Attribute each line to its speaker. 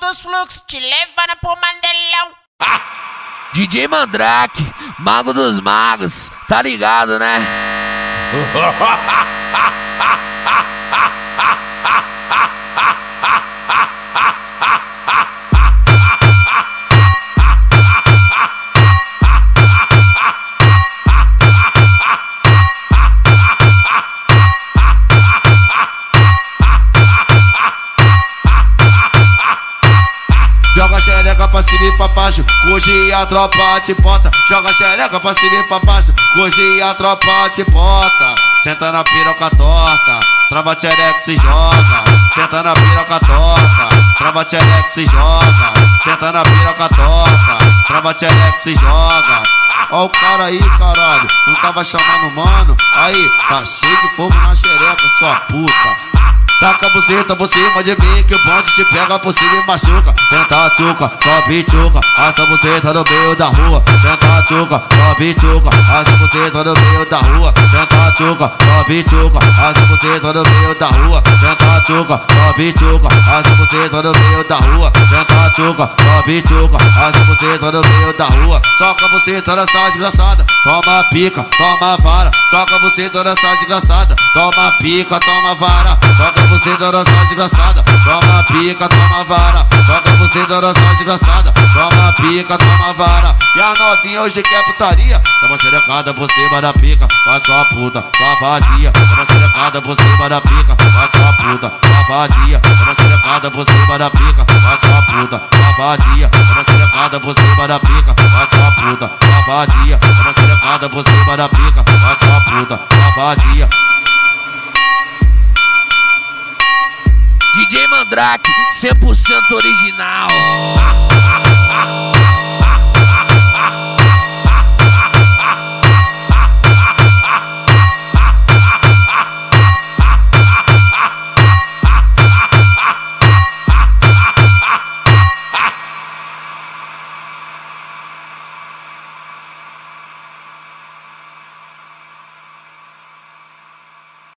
Speaker 1: dos fluxos, te levando pro Mandelão.
Speaker 2: DJ Mandrake, mago dos magos, tá ligado, né?
Speaker 3: Joga xereca pra cima e pra baixo, hoje a tropa te bota. Joga xereca pra cima e pra baixo, hoje a tropa te bota. Senta na piroca torta, trava xereca se joga. Senta na piroca torta, trava xereca se joga. Senta na piroca torta, trava xereca se joga. Ó o cara aí, caralho, não tava chamando mano. Aí, tá cheio de fogo na xereca, sua puta. Taca a buceta por cima de mim, que o bonde te pega por cima e machuca. Senta tchuca, sobe tchuca, essa buceta no meio da rua. Senta tchuca, sobe tchuca, essa buceta no meio da rua. Senta tchuca, sobe tchuca, essa buceta no meio da rua. Senta tchuca, sobe tchuca, essa buceta no meio da rua. Senta tchuca, sobe tchuca, essa buceta no meio da rua. Soca a buceta nessa desgraçada, toma pica, toma vara. Soca a buceta nessa desgraçada, toma pica, toma vara. Soca você da nossa desgraçada, toma pica, toma vara. Soca você da nossa desgraçada, toma pica, toma vara. E a novinha hoje quer putaria, toma xerecada por cima da pica, vai sua puta, sua vadia. Toma xerecada por cima da pica, vai sua puta, sua vadia. Toma xerecada por cima da pica, vai sua puta, sua vadia. Toma xerecada por cima da pica, vai sua puta, sua vadia. Toma xerecada por cima da pica, vai sua puta, sua vadia.
Speaker 2: DJ Mandrake, 100% original.